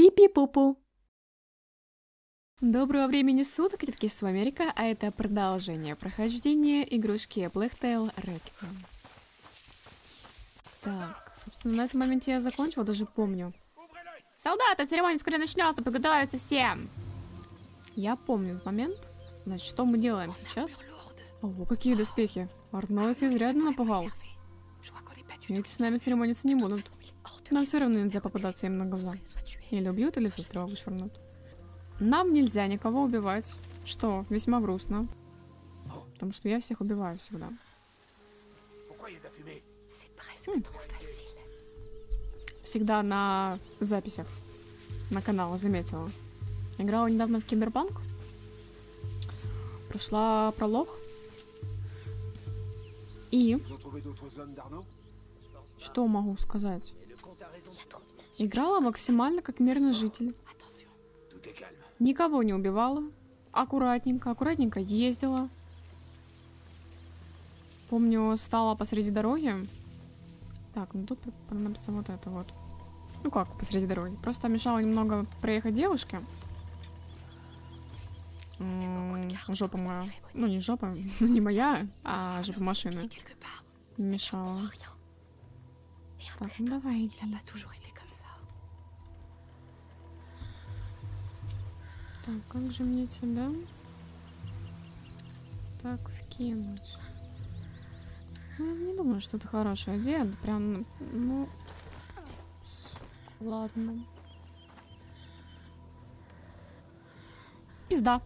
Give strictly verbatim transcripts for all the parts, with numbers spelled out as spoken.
Пипи-пупу. Доброго времени суток, ребятки, с вами Рика, а это продолжение прохождения игрушки Plague Tale Requiem. Так, собственно, на этом моменте я закончила, даже помню. Солдаты, церемония вскоре начнется, подготовиться всем. Я помню этот момент. Значит, что мы делаем сейчас? Ого, какие доспехи. Арно их изрядно напугал. Эти с нами церемониться не будут. Нам все равно нельзя попадаться им на глаза. Или убьют, или с острова вышвырнут. Нам нельзя никого убивать, что весьма грустно. Потому что я всех убиваю всегда. Хм. Всегда на записях на канал заметила. Играла недавно в Киберпанк. Прошла пролог. И... Что могу сказать? Играла максимально как мирный житель. Никого не убивала. Аккуратненько, аккуратненько ездила. Помню, стала посреди дороги. Так, ну тут понадобится вот это вот. Ну как посреди дороги? Просто мешала немного проехать девушке. М-м, жопа моя. Ну не жопа, не моя, а жопа машины. Мешала. Так, ну давайте. Так, как же мне тебя так вкинуть? Ну, я не думаю, что это хорошая идея. Прям, ну... Ладно. Пизда.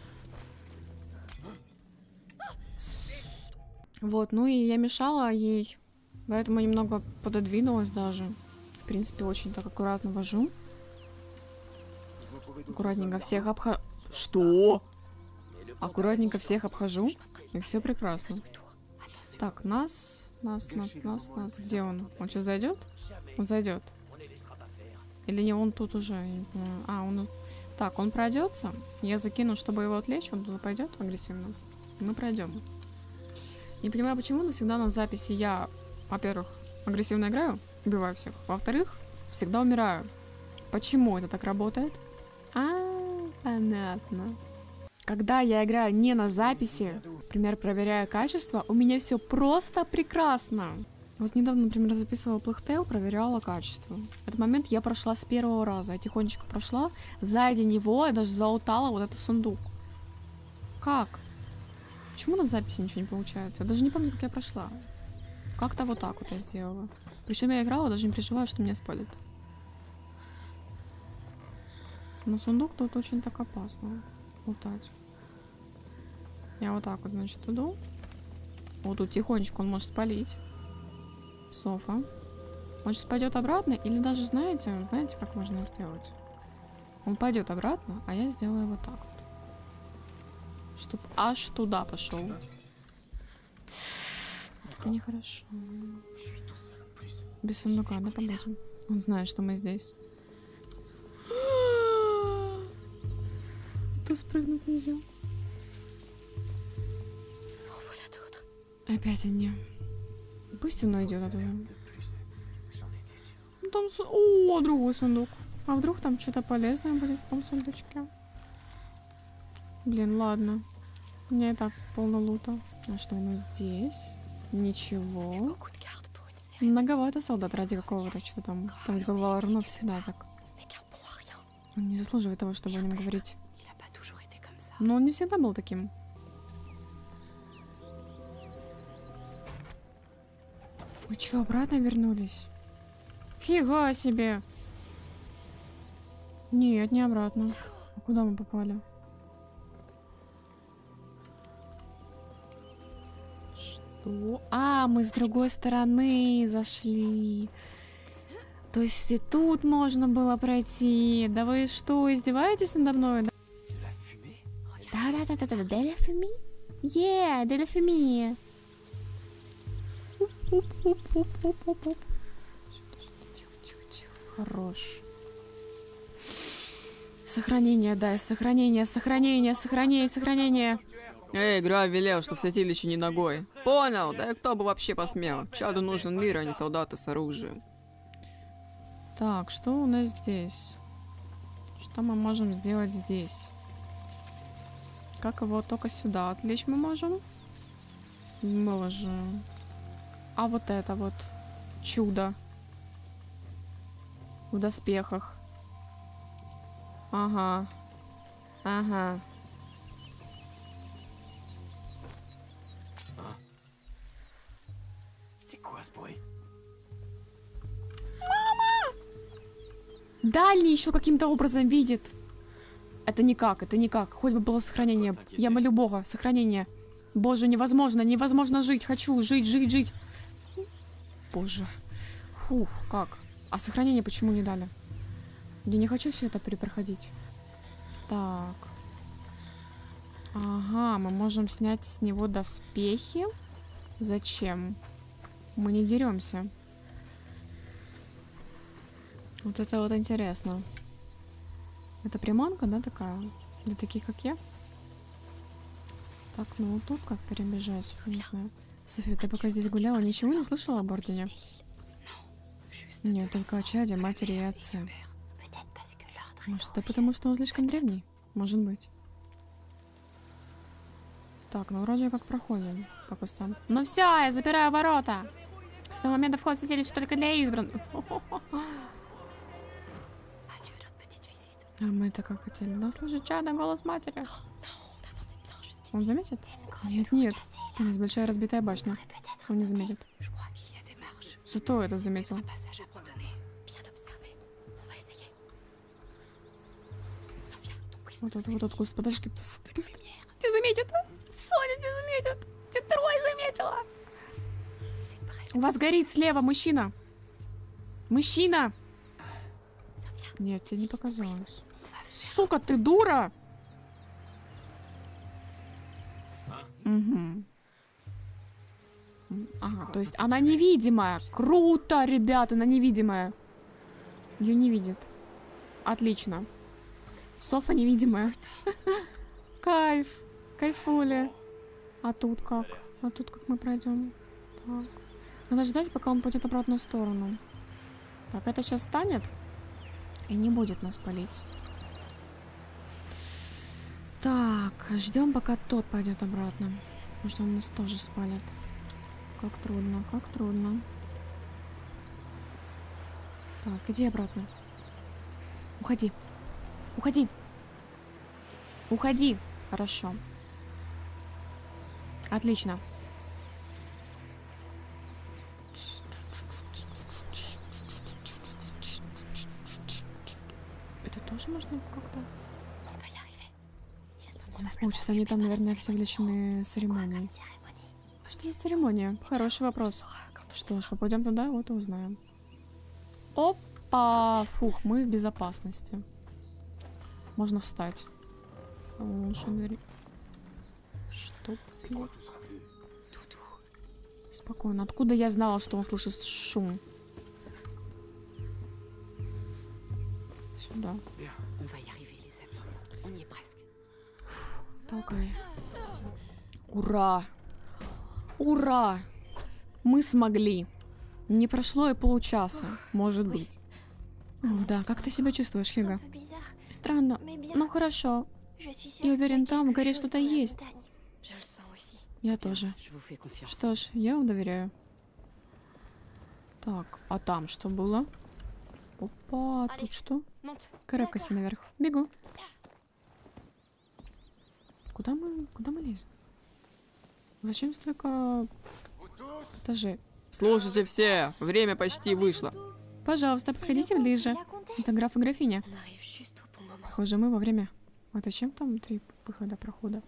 Вот, ну и я мешала ей. Поэтому немного пододвинулась даже. В принципе, очень так аккуратно вожу. Аккуратненько всех обхожу. Что? Аккуратненько всех обхожу. И все прекрасно. Так, нас, нас, нас, нас, нас. Где он? Он что, зайдет? Он зайдет. Или не, он тут уже? Я не понимаю. А, он... Так, он пройдется. Я закину, чтобы его отвлечь. Он туда пойдет агрессивно. Мы пройдем. Не понимаю, почему, но всегда на записи я, во-первых, агрессивно играю, убиваю всех. Во-вторых, всегда умираю. Почему это так работает? А, понятно. Когда я играю не на записи, например, проверяю качество, у меня все просто прекрасно. Вот недавно, например, записывала Plague Tale, проверяла качество. Этот момент я прошла с первого раза. Я тихонечко прошла. Сзади него я даже залутала вот этот сундук. Как? Почему на записи ничего не получается? Я даже не помню, как я прошла. Как-то вот так вот я сделала. Причем я играла, даже не переживаю, что меня спалит. Но сундук тут очень так опасно лутать. Я вот так вот, значит, иду. Вот тут тихонечко он может спалить. Софа. Он сейчас пойдет обратно, или даже, знаете, знаете, как можно сделать? Он пойдет обратно, а я сделаю вот так вот. Чтоб аж туда пошел. Это нехорошо. Без сундука, да, побудем. Он знает, что мы здесь. То спрыгнуть нельзя. Опять они. Пусть он уйдет оттуда. Ну, там су... О, другой сундук. А вдруг там что-то полезное будет в том сундучке? Блин, ладно. У меня и так полно лута. А что у нас здесь? Ничего. Многовато солдат ради какого-то что-то там. Там, где бывало равно, всегда так. Он не заслуживает того, чтобы о нем говорить. Но он не всегда был таким. Вы что, обратно вернулись? Фига себе! Нет, не обратно. А куда мы попали? Что? А, мы с другой стороны зашли. То есть и тут можно было пройти. Да вы что, издеваетесь надо мной? Да-да-да-да-да. De la fumée? Yeah, de la fumée. Уп-уп-уп-уп-уп-уп. Тихо-тихо-тихо. Хорош. Сохранение, дай, сохранение, сохранение, сохранение, сохранение. Эй, Граф велел, что в святилище не ногой. Понял? Да кто бы вообще посмел? Чаду нужен мир, а не солдаты с оружием. Так, что у нас здесь? Что мы можем сделать здесь? Как его только сюда отвлечь мы можем? Можем. А вот это вот чудо. В доспехах. Ага. Ага. Дальний еще каким-то образом видит. Это никак, это никак. Хоть бы было сохранение. Я молю Бога, сохранение. Боже, невозможно, невозможно жить. Хочу жить, жить, жить. Боже. Фух, как? А сохранение почему не дали? Я не хочу все это перепроходить. Так. Ага, мы можем снять с него доспехи. Зачем? Мы не деремся. Вот это вот интересно. Это приманка, да, такая? Для таких, как я? Так, ну вот тут как перебежать? Не знаю. София, ты пока здесь гуляла, ничего не слышала об Ордене? Нет, только о чаде, матери и отце. Может, это потому, что он слишком древний? Может быть. Так, ну вроде как проходим по кустам. Ну все, я запираю ворота! С того момента вход в святилище только для избранных. А мы-то как хотели? Да, слышать чада, голос матери. Он заметит? Нет, нет. Там есть большая разбитая башня. Он не заметит. Зато это заметил. Вот тут, вот тут, куст, подожди. Тебя заметит? Соня тебя заметит. Тебя трое заметила. У вас горит слева мужчина. Мужчина. Нет, тебе не показалось. Сука, ты дура! Угу. Ага, то есть она невидимая. Круто, ребята, она невидимая. Ее не видит. Отлично. Софа невидимая. Кайф. Кайфуля. А тут как? А тут как мы пройдем? Так. Надо ждать, пока он пойдет в обратную сторону. Так, это сейчас станет и не будет нас палить. Так, ждем, пока тот пойдет обратно. Потому что он нас тоже спалит. Как трудно, как трудно. Так, иди обратно. Уходи. Уходи. Уходи. Хорошо. Отлично. Это тоже можно как-то? У нас полчаса, они там, наверное, все увлечены церемонией. Что за церемония? Хороший вопрос. Что ж, попадем туда, вот и узнаем. Опа! Фух, мы в безопасности. Можно встать. Лучше двери. Что? Спокойно. Откуда я знала, что он слышит шум? Сюда. Толкай. Ура! Ура! Мы смогли. Не прошло и получаса, может быть. О, да, как ты себя чувствуешь, Хига? Странно, но хорошо. Я уверен, там в горе что-то есть. Я тоже. Что ж, я вам доверяю. Так, а там что было? Опа, тут что? Карабкайся наверх. Бегу. Куда мы, куда мы лезем? Зачем столько этажей? Слушайте все, время почти вышло. Пожалуйста, подходите ближе. Это граф и графиня. Похоже, мы во время... А зачем там три выхода, прохода?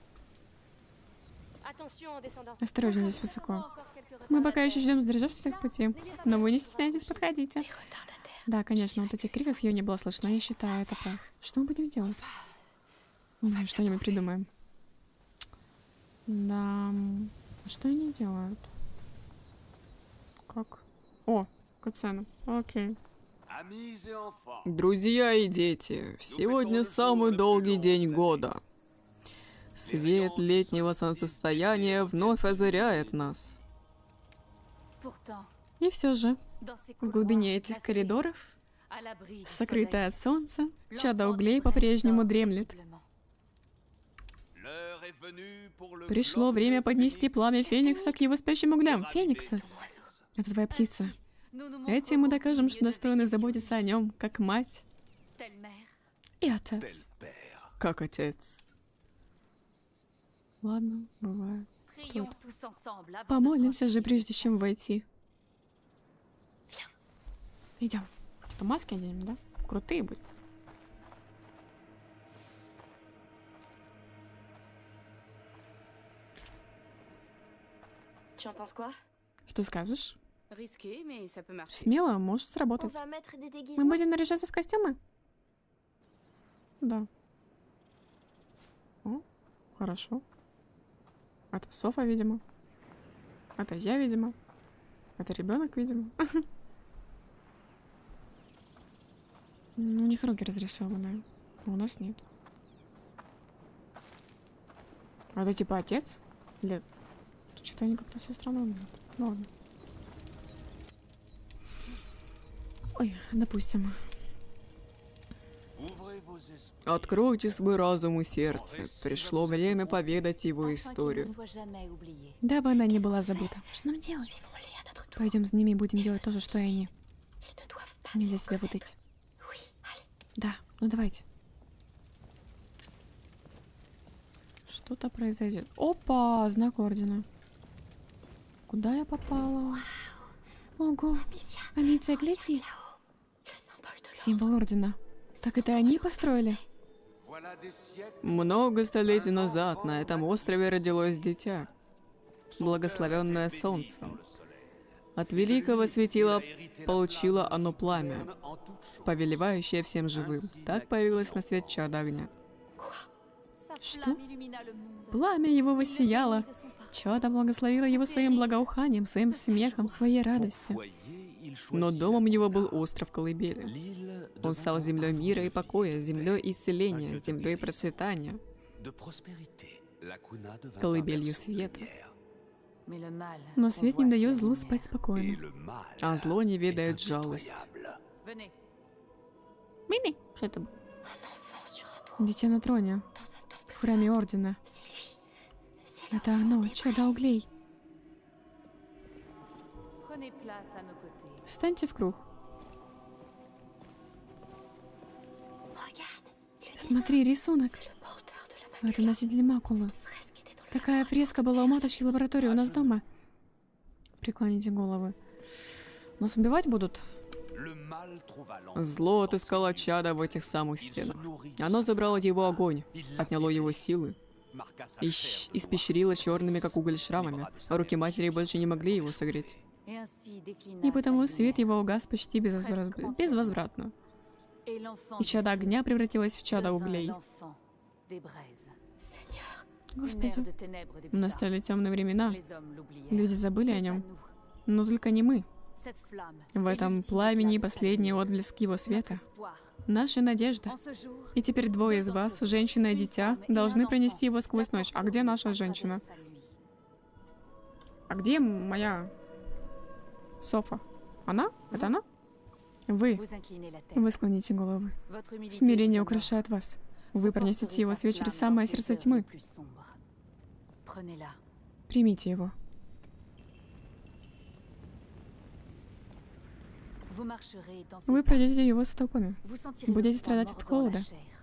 Осторожно, здесь высоко. Мы пока еще ждем сдержав всех пути. Но вы не стесняйтесь, подходите. Да, конечно, вот этих криков ее не было слышно. Я считаю, это прав. Что мы будем делать? Ну, что-нибудь придумаем. Да... Что они делают? Как? О, катсцена. Окей. Друзья и дети, сегодня самый долгий день года. Свет летнего солнцестояния вновь озаряет нас. И все же, в глубине этих коридоров, сокрытая от солнца, Чадо углей по-прежнему дремлет. Пришло время поднести пламя Феникса к его спящим углям. Феникса? Это твоя птица. Этим мы докажем, что достойны заботиться о нем, как мать и отец. Как отец. Ладно, бывает. Тут. Помолимся же, прежде чем войти. Идем. Типа маски оденем, да? Крутые будут. Что скажешь? Смело, может сработать. Мы будем наряжаться в костюмы? Да. О, хорошо. Это Софа, видимо. Это я, видимо. Это ребенок, видимо. Ну, у них руки разрисованные. А у нас нет. А это типа отец? Или... Что-то они как-то все странно выглядят. Ну ладно. Ой, допустим. Откройте свой разум и сердце. Пришло время поведать его историю. Дабы она не была забыта. Что нам делать? Пойдем с ними и будем делать то же, что и они. Нельзя себя выдать. Да, ну давайте. Что-то произойдет. Опа, знак ордена. Куда я попала? Ого, Амиция, гляди. Символ ордена. Так это они построили? Много столетий назад на этом острове родилось дитя, благословенное солнцем. От великого светила получило оно пламя, повелевающее всем живым. Так появилось на свет чадо огня. Что? Пламя его воссияло. Чадо благословило его своим благоуханием, своим смехом, своей радостью. Но домом его был остров Колыбели. Он стал землей мира и покоя, землей исцеления, землей процветания, колыбелью света. Но свет не дает злу спать спокойно. А зло не ведает жалость. Мини? Что это было? Дитя на троне. В храме ордена. Это оно, чадо углей. Встаньте в круг. Смотри, рисунок. Это носитель Макулы. Такая фреска была у матушки в лаборатории у нас дома. Преклоните головы. Нас убивать будут? Зло отыскало чадо в этих самых стенах. Оно забрало его огонь, отняло его силы, ищ испещрило черными, как уголь, шрамами, а руки матери больше не могли его согреть. И потому свет его угас почти безвозврат... безвозвратно. И чадо огня превратилось в чадо углей. Господи, настали темные времена. Люди забыли о нем. Но только не мы. В этом пламени последний отблеск его света. Наша надежда. И теперь двое из вас, женщина и дитя, должны пронести его сквозь ночь. А где наша женщина? А где моя Софа? Она? Это она? Вы. Вы склоните головы. Смирение украшает вас. Вы пронесете его свет через самое сердце тьмы. Примите его. Вы пройдете его стопами. Будете страдать от холода.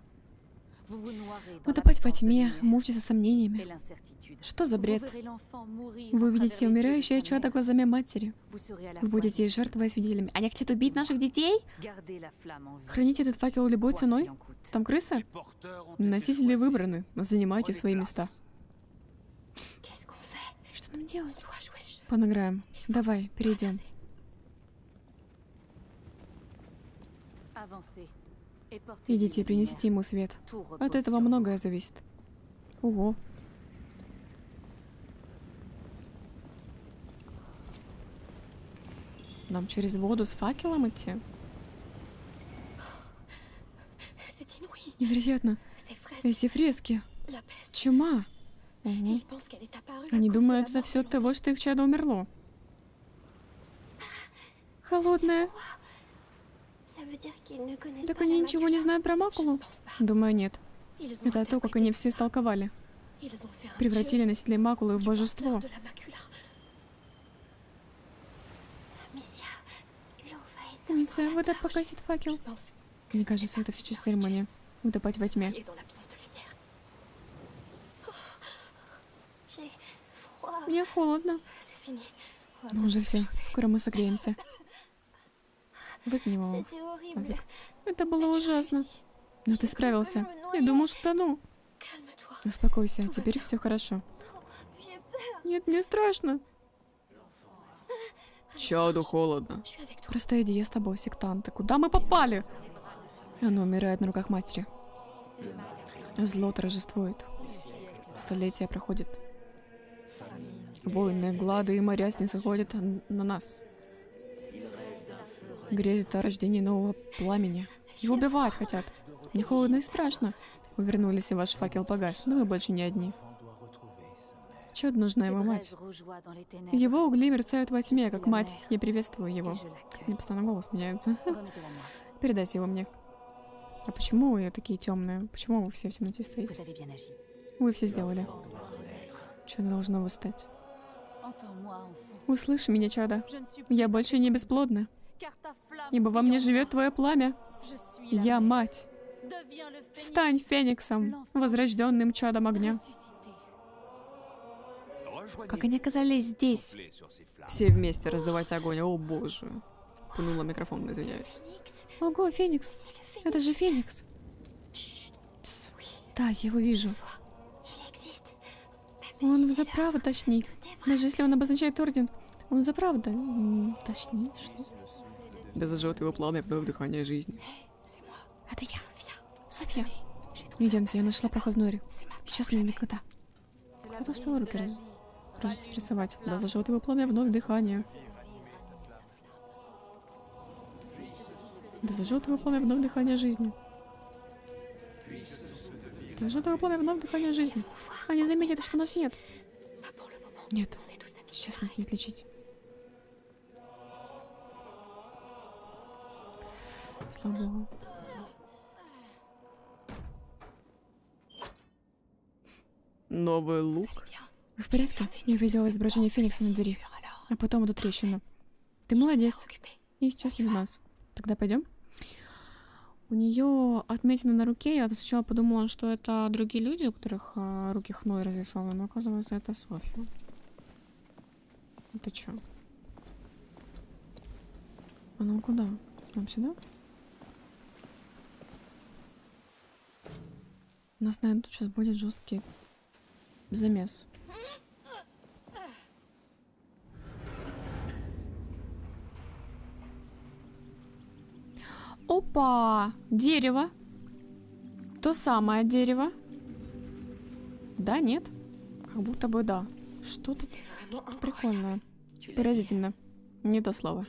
Утопать во тьме, мучиться сомнениями. Что за бред? Вы увидите умирающее чадо глазами матери. Вы будете жертвой и свидетелями. Они хотят убить наших детей? Храните этот факел любой ценой? Там крысы? Носители выбраны. Занимайте свои места. Что нам делать? Понаграем. Давай, перейдем. Идите, принесите ему свет. От этого многое зависит. Ого. Нам через воду с факелом идти? Невероятно. Эти фрески. Чума. Ого. Они думают, это все от того, что их чадо умерло. Холодная. Так они ничего не знают про Макулу? Думаю, нет. Это то, как они все истолковали. Превратили носителей Макулы в божество. Миссия, вода погасит факел. Мне кажется, это все через церемонию. Утопать во тьме. Мне холодно. Ну уже все, скоро мы согреемся. Выкинем его. Нафиг. Это было ужасно. Но ты справился. Я думал, что тону. Успокойся, теперь все хорошо. Нет, мне страшно. Чаду холодно. Просто иди, я с тобой, сектанты. Куда мы попали? Она умирает на руках матери. Зло торжествует. Столетия проходит. Войны, глады и моря снисходят на нас. Грезит о рождении нового пламени. Его убивать хотят. Мне холодно и страшно. Вы вернулись, и ваш факел погас, но вы больше не одни. Чёд нужна его мать. Его угли мерцают во тьме, как мать. Я приветствую его. Мне постоянно голос меняется. Передайте его мне. А почему вы такие темные? Почему вы все в темноте стоите? Вы все сделали. Чудо должно восстать. Услышь меня, чадо. Я больше не бесплодна. Ибо во мне живет твое пламя. Я мать. Стань фениксом, возрожденным чадом огня. Как они оказались здесь? Все вместе раздавать огонь. О боже. Пнула микрофон, извиняюсь. Ого, Феникс. Это же Феникс. Тс. Да, я его вижу. Он взаправду точней. Даже если он обозначает орден, он взаправду точней. Что? Да зажжет его пламя вновь дыхание жизни. Это я. Софья. Идемте, я нашла проход внутрь. Сейчас или никогда. Кто-то успел руки раз... разрисовать. Да зажжет его пламя вновь дыхание. Да зажжет его пламя вновь дыхание жизни. Да зажжет его пламя вновь дыхание жизни. Они заметят, что нас нет. Нет, сейчас нас не отличить. Слава Богу. Новый лук. Вы в порядке? Я увидела изображение Феникса на двери, а потом эту трещину. Ты молодец. И сейчас из нас. Тогда пойдем. У нее отметина на руке. Я сначала подумала, что это другие люди, у которых а, руки хной разрисованы, но оказывается, это Софья. Это что? А нам куда? Нам сюда? У нас, наверное, тут сейчас будет жесткий замес. Опа! Дерево. То самое дерево. Да, нет? Как будто бы да. Что-то что прикольное. Поразительно. Не то слово.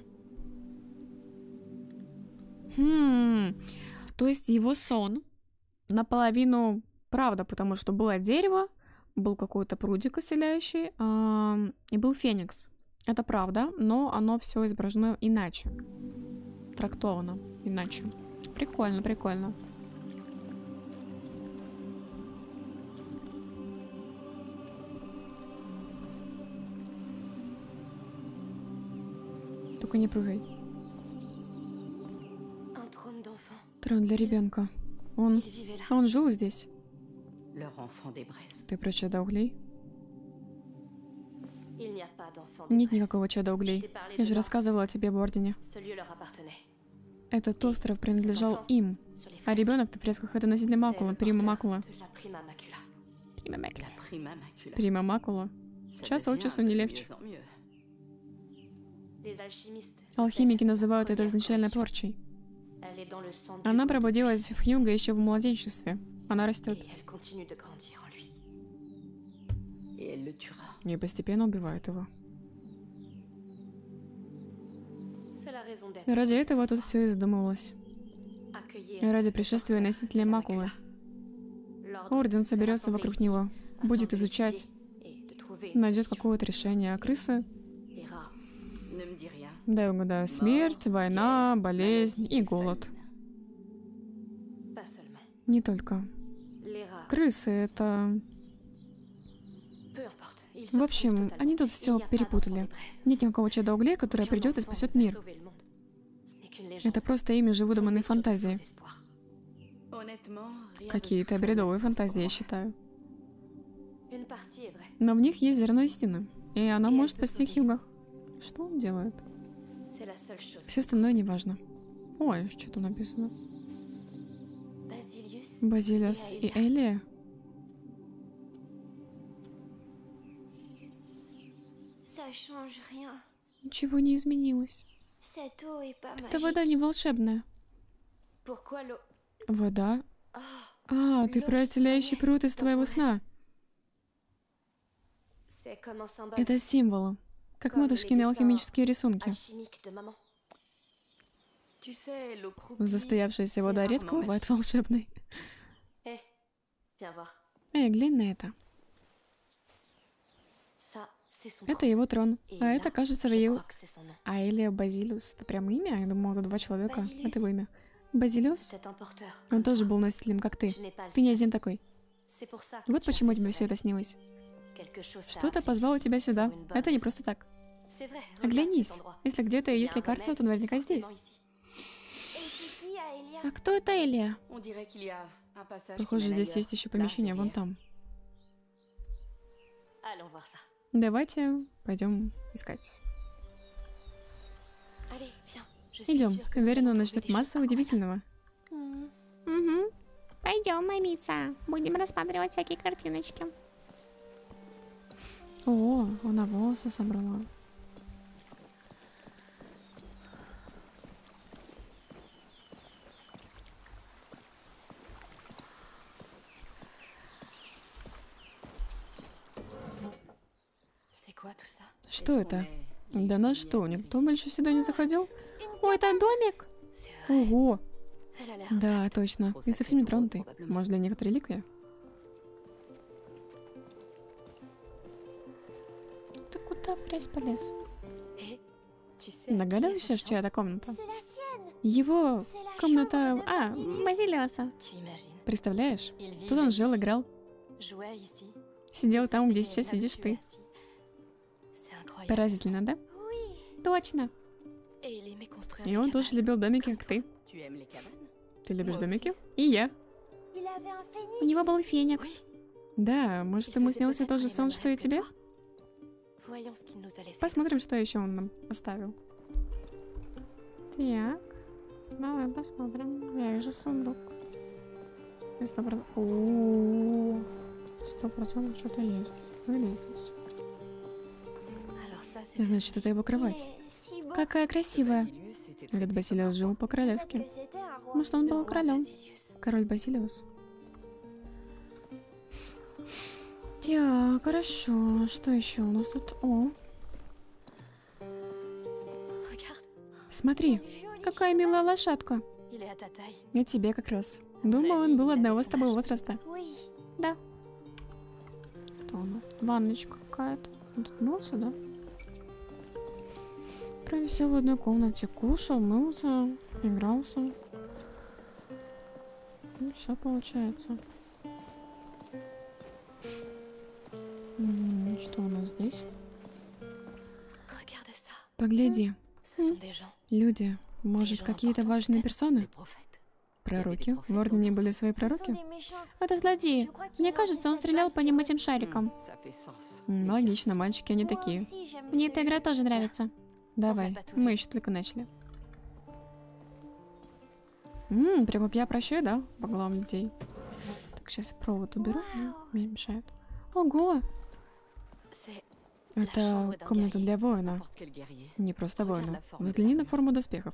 Хм. То есть его сон наполовину правда, потому что было дерево, был какой-то прудик исцеляющий, э, и был Феникс. Это правда, но оно все изображено иначе. Трактовано иначе. Прикольно, прикольно. Только не прыгай. Трон для ребенка. Он, он жил здесь. Ты про чадо углей? Нет никакого чада углей. Я же рассказывала тебе об ордене. Этот остров принадлежал им. А ребенок на фресках — это носитель Макулы, Прима Макула. Прима Макула. Прима Макула. Час от часу не легче. Алхимики называют это изначально порчей. Она пробудилась в Хьюго еще в младенчестве. Она растет. И постепенно убивает его. Ради этого тут все и задумывалось. Ради пришествия носителя Макулы. Орден соберется вокруг него, будет изучать, найдет какое-то решение, а крысы... Дай угадаю. Смерть, война, болезнь и голод. Не только. Крысы — это... В общем, они тут все перепутали. Нет никакого чуда угля, которое придет и спасет мир. Это просто ими же выдуманные фантазии. Какие-то бредовые фантазии, я считаю. Но в них есть зерно истины, и она может спасти Хьюго. Что он делает? Все остальное не важно. Ой, что там написано? Базилиус и Элия? Ничего не изменилось. Эта вода не волшебная. Вода? А, ты про исцеляющий пруд из твоего сна. Это символы, как матушкины алхимические рисунки. Застоявшаяся вода редко бывает волшебной. Эй, глянь на это. Это его трон, а это, кажется, его... Аэлия Базилиус. Это прям имя? Я думала, это два человека. Это его имя. Базилиус? Он тоже был носителем, как ты. Ты не один такой. Вот почему тебе все это снилось. Что-то позвало тебя сюда. Это не просто так. Оглянись. Если где-то есть лекарство, то наверняка здесь. А кто это Элия? Похоже, здесь есть еще помещение вон там. Давайте пойдем искать. Идем. Уверена, нас ждет масса удивительного. Угу. Пойдем, мамица. Будем рассматривать всякие картиночки. О, она волосы собрала. Что это? Да на что, никто больше сюда не заходил? О, это домик? Ого! Да, точно. И совсем не тронутый. Может, для некоторых реликвия? Ты куда в грязь полез? Догадываешься, чья это комната? Его комната... А, Базилиуса. представляешь? Тут он жил, играл. Сидел там, где сейчас сидишь ты. Поразительно, да? Точно. И он тоже любил домики, как ты. Ты любишь домики? И я. У него был феникс. Да, может, ему снился тот же сон, что и тебе? Посмотрим, что еще он нам оставил. Так, давай посмотрим. Я вижу сундук. И сто процентов... О, сто процентов что-то есть. Или здесь. Значит, это его кровать. Какая красивая. Этот Базилиус жил по-королевски. Может, он был королем? Король Базилиус. Так, хорошо. Что еще у нас тут? О. Смотри, какая милая лошадка. И тебе как раз. Думаю, он был одного с тобой возраста. Да. Что у нас? Ванночка какая-то. Он тут мылся, да? Провисел в одной комнате. Кушал, мылся, игрался. Ну, все получается. М-м, что у нас здесь? Погляди. Люди, может, какие-то важные персоны? Пророки? В Ордене были свои пророки? Это злодеи. Мне кажется, он стрелял по ним этим шариком. М, логично, мальчики они такие. Мне эта игра тоже нравится. Давай, мы еще только начали. Ммм, прям как я прощаю, да? По главам людей. Так, сейчас я провод уберу, но мне мешает. Ого! Это комната для воина. Не просто воина. Взгляни на форму доспехов.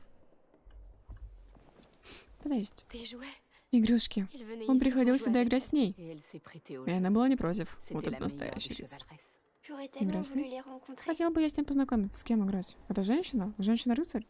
Подожди. Игрушки. Он приходил сюда играть с ней. И она была не против. Вот это настоящий рыцарь. Играть с ней? Хотела бы я с ним познакомиться. С кем играть? Это женщина? Женщина-рыцарь?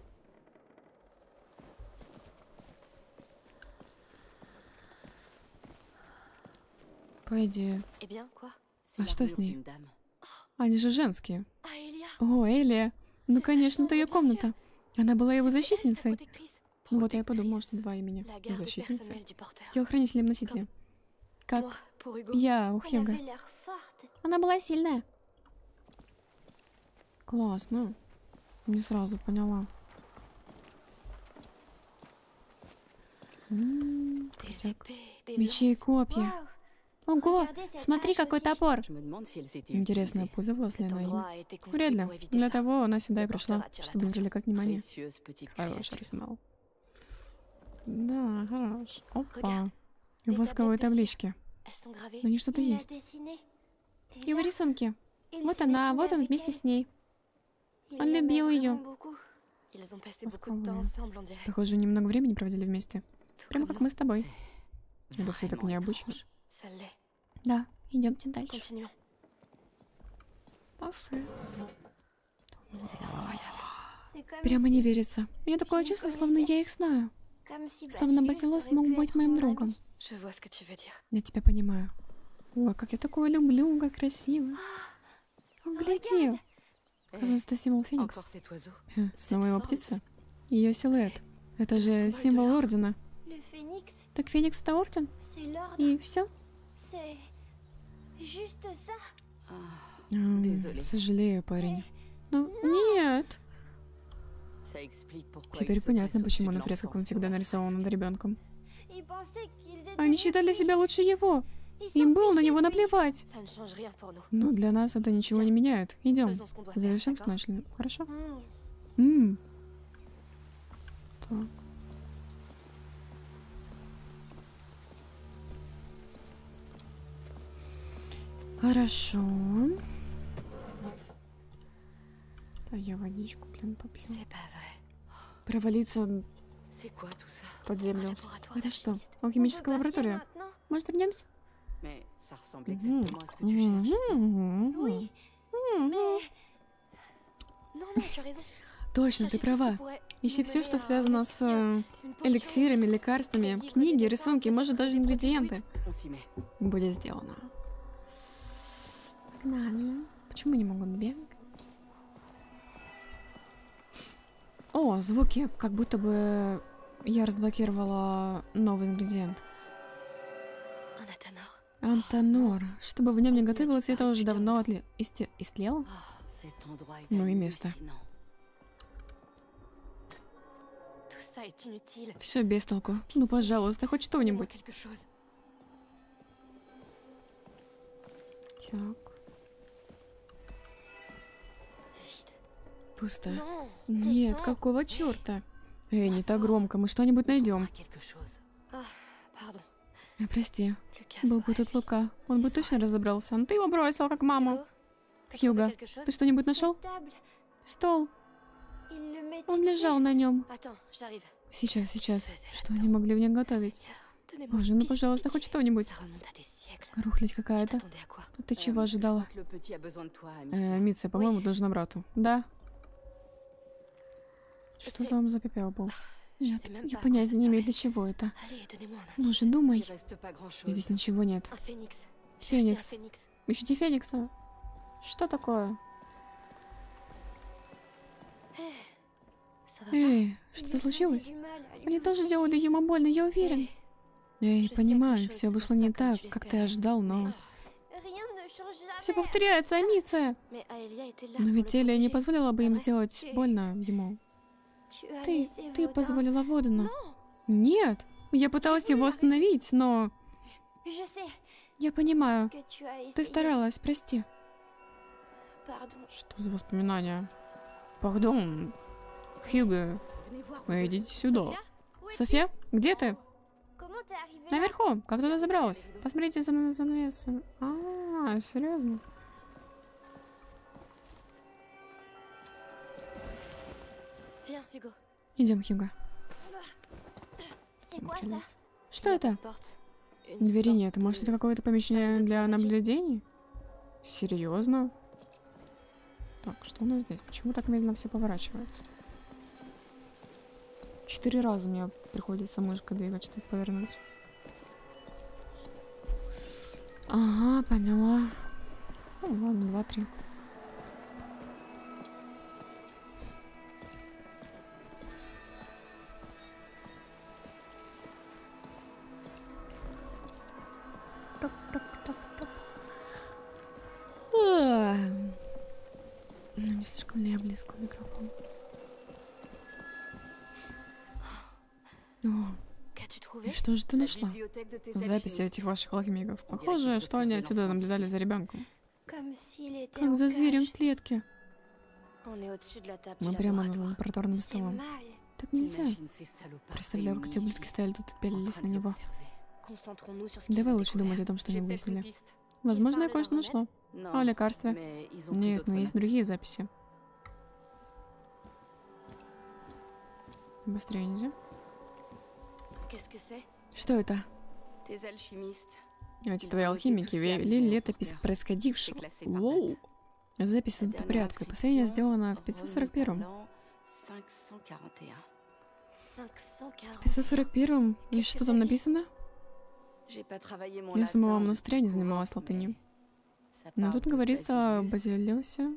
По идее. А что с ней? Они же женские. О, Элия. Ну, конечно, это ее комната. Она была его защитницей. Ну вот я и подумала, что два имени. Защитница. Телохранителем-носителем. Как я у Хьюга. Она была сильная. Классно. Не сразу поняла. М-м, мечи и копья. Ого, смотри, какой топор. Интересно, пользовалась ли она им? Вряд ли. Для того она сюда и пришла, чтобы не привлекать внимания. Хороший арсенал. Да, хорош. Опа. Восковые таблички. На них что-то есть. Его рисунки. Вот она, вот он вместе с ней. Он любил ее. Восковые. Похоже, немного времени проводили вместе. Прямо как мы с тобой. Это все так необычно. Да, идемте дальше. Пошли. Прямо не верится. У меня такое чувство, словно я их знаю. Словно Басилос мог быть моим другом. Я тебя понимаю. Ой, как я такое люблю, как красиво. О, гляди. Оказывается, это символ Феникс. Хе, снова его птица. Ее силуэт. Это же символ Ордена. Так Феникс — это Орден? И все? Сожалею, парень. Ну, нет. Теперь понятно, почему на фресках он всегда нарисован над ребенком. Они считали себя лучше его. Им было на него наплевать. Но для нас это ничего не меняет. Идем. Завершим, что начали. Хорошо? Ммм. Так. Хорошо. Да, я водичку, блин, попью. Провалиться под землю. Это что? Алхимическая лаборатория? Может, вернемся? Точно, ты права. Ищи все, что связано с э, эликсирами, лекарствами, книги, рисунки, может, даже ингредиенты. Будет сделано. Погнали. Почему не могут бегать? О, звуки, как будто бы я разблокировала новый ингредиент. Антанор. Чтобы в нем не готовилось, это уже давно отли... Исте... истлело? Ну и место. Все без толку. Ну, пожалуйста, хоть что-нибудь. Так. Пусто. Нет, какого черта? Эй, не так громко, мы что-нибудь найдем. Э, прости. Был бы тут Лука. Он бы точно разобрался. Но ты его бросил, как маму. Хьюга, ты что-нибудь нашел? Стол. Он лежал на нем. Сейчас, сейчас. Что они могли в нем готовить? Боже, ну пожалуйста, хоть что-нибудь. Рухлядь какая-то. Ты чего ожидала? Э, Митса, по-моему, нужна брату. Да? Что там за пепел был? Нет, я понятия не имею, для чего это. Ну же, думай. Здесь ничего нет. Феникс. Ищите Феникса. Что такое? Эй, что-то случилось? Они тоже делали ему больно, я уверен. Эй, понимаю, все вышло не так, как ты ожидал, но... Все повторяется, Амиция! Но ведь Элия не позволила бы им сделать больно ему. Ты, ты позволила Водену. Нет, я пыталась его остановить, но... Я понимаю. Ты старалась, прости. Что за воспоминания? Пардон. Хьюго, вы идите сюда. София, где ты? Наверху. Как туда забралась? Посмотрите за занавесом. А, серьезно? Идем, Хьюго. Что это? Двери нет. Может, это какое-то помещение для наблюдений? Серьезно? Так, что у нас здесь? Почему так медленно все поворачивается? Четыре раза мне приходится мышкой двигать, чтобы повернуть. Ага, поняла. Ну ладно, два-три. Топ-топ-топ-топ. А, ну, не слишком ли я близко к микрофону? О, и что же ты нашла? Записи этих ваших алхимиков. Похоже, что они отсюда наблюдали за ребенком. Как за зверем в клетке. Мы прямо над лабораторным столом. Так нельзя. Представляю, как эти ублюдки стояли тут и пялились на него. Давай лучше думать о том, что они выяснили. Возможно, я кое-что нашла. А о лекарстве? Нет, но есть другие записи. Быстрее нельзя? Что это? Эти твои алхимики вели летопись происходившего. Воу! Запись по порядку. Последняя сделана в пятьсот сорок первом. В пятьсот сорок первом? И что там написано? Я самого монастыря не занималась латынью. Но тут говорится о Базилиусе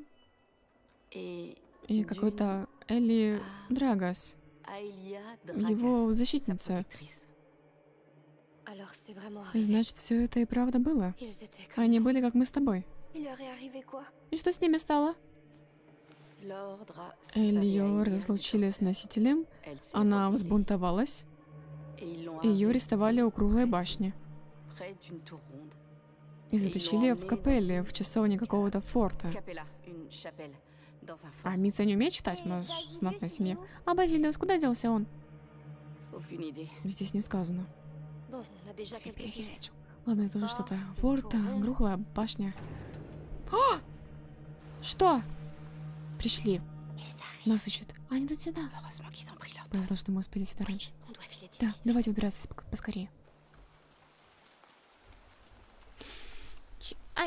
и какой-то Эли Драгас, его защитница. Значит, все это и правда было. Они были как мы с тобой. И что с ними стало? Эльор разлучили с носителем, она взбунтовалась, ее арестовали у круглой башни и заточили в капелле в часовне какого-то форта. А Митца не умеет читать? У нас же знатная семья. А Базилиус, куда делся он? Здесь не сказано. Все перелисточек. Ладно, это уже что-то. Форт, круглая башня. О! Что? Пришли. Нас ищут. Они идут сюда. Повезло, что мы успели сюда раньше. Да, давайте убираться поскорее. Ч Ай.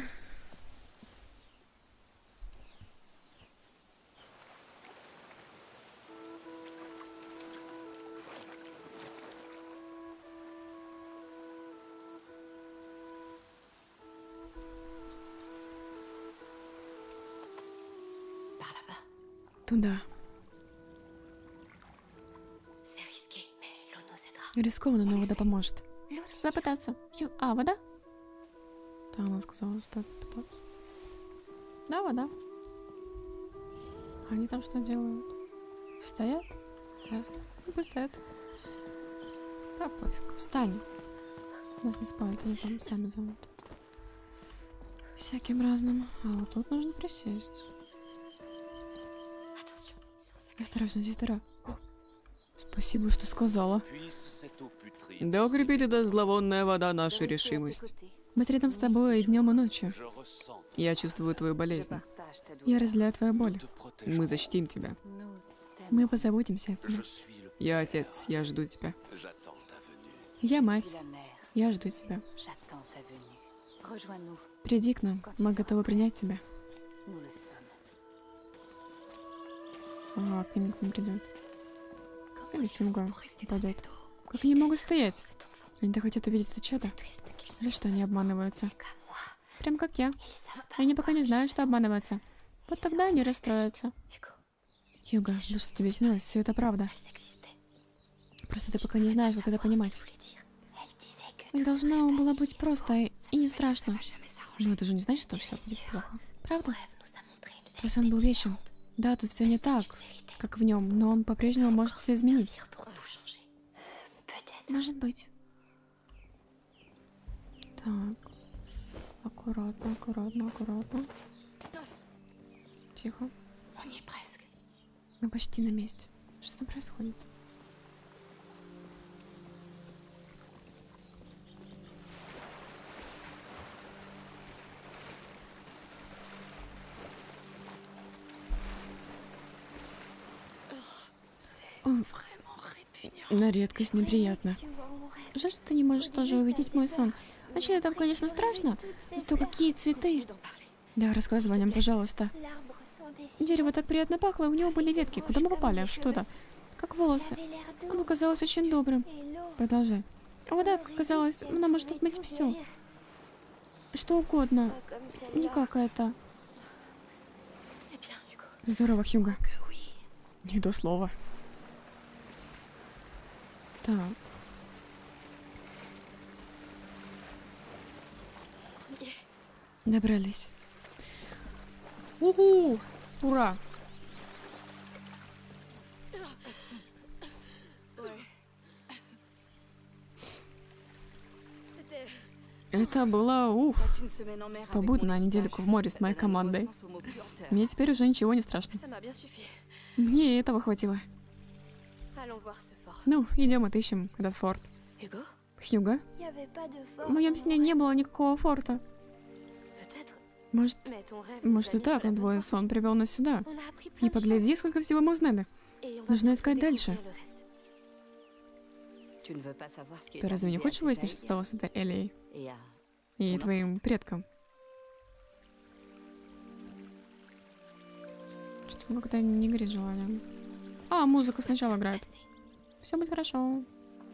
Туда. Рискованно, но вода поможет. Стоит пытаться. Ю... А, вода? Да, она сказала, стоит пытаться. Да, вода. Они там что делают? Стоят? Ясно. Ну, пусть стоят. Да, пофиг. Встань. Нас не спают, они там сами зовут. Всяким разным. А вот тут нужно присесть. Осторожно, здесь дыра. О, спасибо, что сказала. Да укрепит эта зловонная вода нашу решимость. Быть рядом с тобой и днем, и ночью. Я чувствую твою болезнь. Я разделяю твою боль. Мы защитим тебя. Мы позаботимся о тебе. Я отец, я жду тебя. Я мать. Я жду тебя. Приди к нам. Мы готовы принять тебя. Ага, к ним никто не придет. Или Хьюго пойдет. Как они могут стоять? Они-то хотят увидеть это чудо. За что они обманываются? Прям как я. Они пока не знают, что обманываться. Вот тогда они расстроятся. Хьюго, да что тебе снилось? Все это правда. Просто ты пока не знаешь, как это понимать. И должно было быть просто и, и не страшно. Но это же не значит, что все будет плохо. Правда? Просто он был вечен. Да, тут все не так, как в нем, но он по-прежнему может все изменить. Может быть. Так. Аккуратно, аккуратно, аккуратно. Тихо. Мы почти на месте. Что там происходит? О, на редкость неприятно. Жаль, что ты не можешь тоже увидеть мой сон. Вначале там, конечно, страшно, зато какие цветы. Да, рассказывай о нем, пожалуйста. Дерево так приятно пахло, у него были ветки. Куда мы попали? Что это? Как волосы. Оно казалось очень добрым. Продолжай. А вода, казалось, она может отмыть все. Что угодно. Не как это. Здорово, Хьюго. Не до слова. Так. Добрались. Уху! Ура! Это было, уф, побудь на недельку в море с моей командой. Мне теперь уже ничего не страшно. Мне и этого хватило. Ну, идем отыщем этот форт. Хьюго? В моем сне не было никакого форта. Может, может и так, но твой сон привел нас сюда. И погляди, сколько всего мы узнали. Нужно искать дальше. Ты разве не хочешь выяснить, что стало с этой Элией? И твоим предкам? Что-то как-то не горит желанием. А, музыка сначала играет. Все будет хорошо.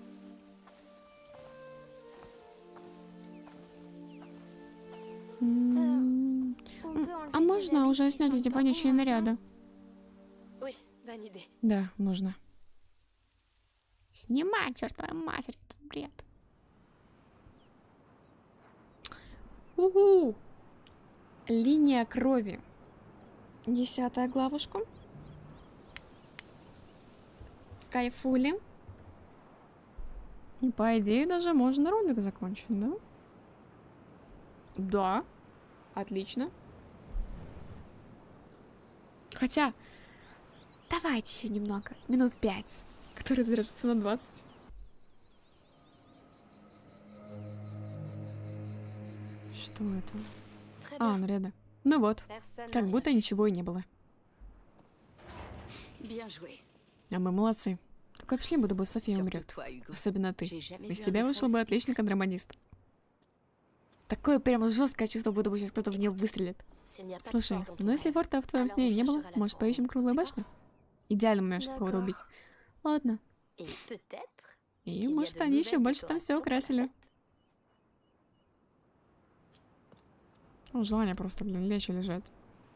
М-м-м. А можно уже снять эти вонючие наряды? Да, нужно. Снимай, чертова матерь, это бред. Уху! Линия крови. Десятая главушка. Кайфули. И по идее даже можно ролик закончить, да? Да. Отлично. Хотя, давайте еще немного. Минут пять. Который задержится на двадцать. Что это? А, наряды. Ну вот. Как будто ничего и не было. А мы молодцы. Только вообще буду, бы София умрет. Особенно ты. Из тебя вышел бы отличный контрабандист. Такое прямо жесткое чувство, будто бы сейчас кто-то в нее выстрелит. Слушай, ну если форта в твоем сне не было, может поищем круглую башню? Идеальный момент, чтобы кого-то убить. Ладно. И может они еще больше там все украсили. Ну, желание просто, блин, лечь и лежать.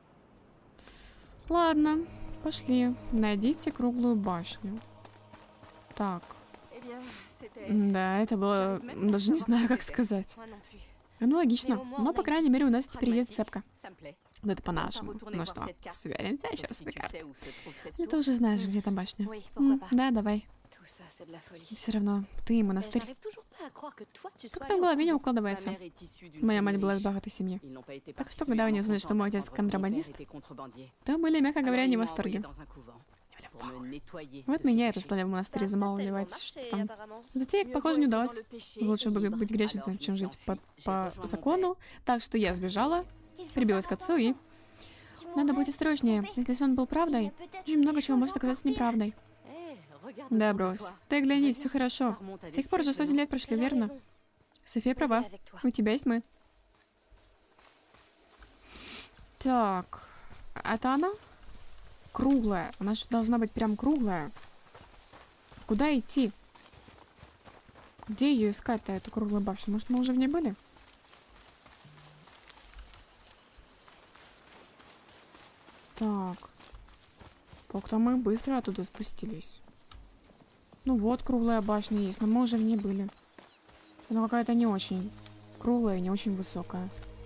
Ладно, пошли. Найдите круглую башню. Так. Да, это было... Даже не знаю, как сказать. Аналогично. Но, по крайней мере, у нас теперь есть цепка. Да это по-нашему. Ну что, сверимся сейчас на карте. Или ты уже знаешь, где там башня? М, да, давай. Все равно, ты и монастырь. Как-то в голове не укладывается. Моя мать была из богатой семьи. Так что, когда они узнали, что мой отец контрабандист, то были, мягко говоря, не в восторге. Вот меня это стали в монастыре замалывать, что там. Затея, похоже, не удалось. Лучше бы быть грешницей, чем жить по, по закону. Так что я сбежала, прибилась к отцу и... Надо быть осторожнее. Если сон был правдой, очень много чего может оказаться неправдой. Да, брось. Ты глянись, все хорошо. С тех пор уже сотни лет прошли, верно? София права. У тебя есть мы. Так. Это она? Круглая. Она же должна быть прям круглая. Куда идти? Где ее искать-то, эту круглую башню? Может, мы уже в ней были? Так. Как-то мы быстро оттуда спустились. Ну вот, круглая башня есть, но мы уже в ней были. Она какая-то не очень круглая и не очень высокая.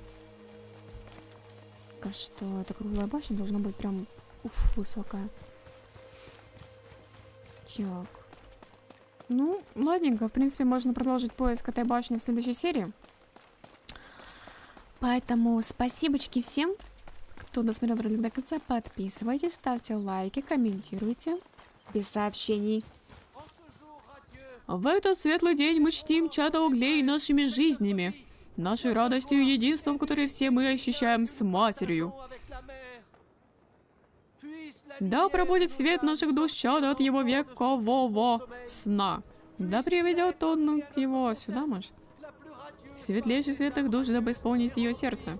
Так что эта круглая башня должна быть прям, уф, высокая. Так. Ну, ладненько, в принципе, можно продолжить поиск этой башни в следующей серии. Поэтому спасибочки всем, кто досмотрел ролик до конца. Подписывайтесь, ставьте лайки, комментируйте. Без сообщений. В этот светлый день мы чтим чада углей нашими жизнями, нашей радостью и единством, которое все мы ощущаем с Матерью. Да пробудет свет наших душ чада от его векового сна. Да приведет он к его сюда, может. Светлейший светлых душ, дабы исполнить ее сердце.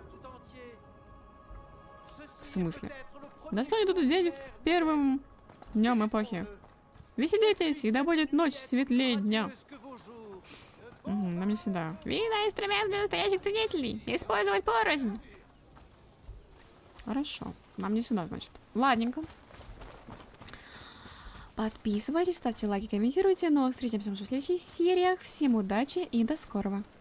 В смысле? Настанет этот день в первым днем эпохи. Веселитесь, и да будет ночь светлее дня. Угу, нам не сюда. Видно инструмент для настоящих свидетелей. Использовать порознь. Хорошо. Нам не сюда, значит. Ладненько. Подписывайтесь, ставьте лайки, комментируйте. Но встретимся уже в следующих сериях. Всем удачи и до скорого.